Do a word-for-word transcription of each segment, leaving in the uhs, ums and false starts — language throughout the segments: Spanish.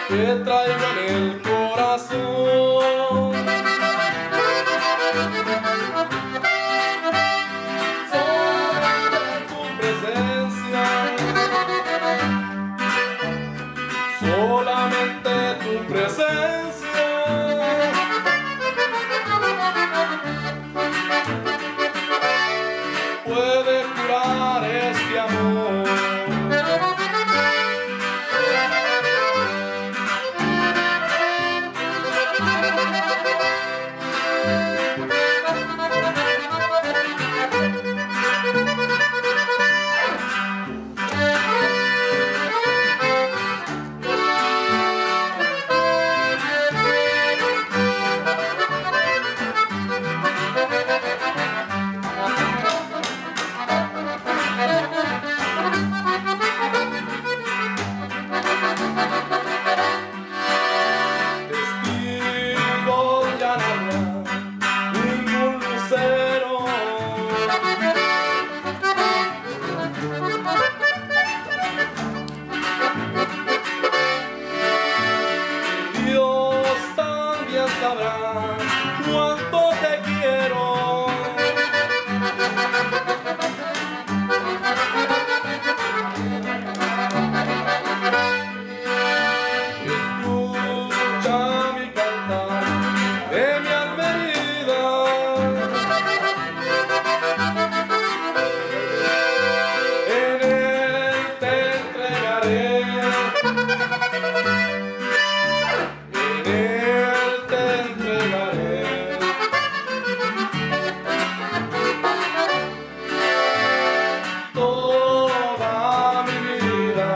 que traigo en el corazón. Solamente tu presencia, solamente tu presencia puede curar este amor. Sabrá cuánto te quiero. Escucha mi cantar de mi alma herida. En él te entregaré. En él te entregaré toda mi vida.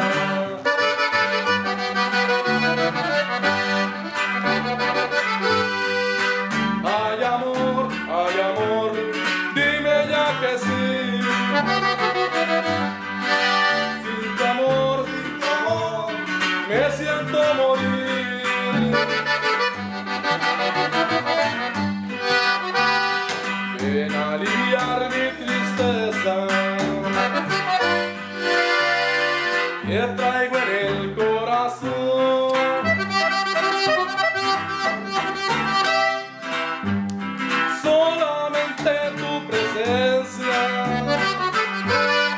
Ay amor, ay amor, dime ya que sí. Sin tu amor, sin tu amor, me siento morir. Ven a aliviar mi tristeza que traigo en el corazón. Solamente tu presencia,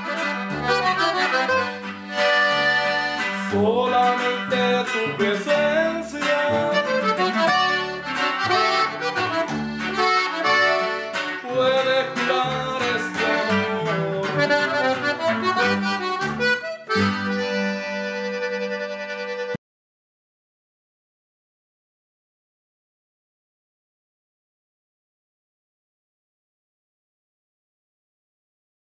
solamente tu presencia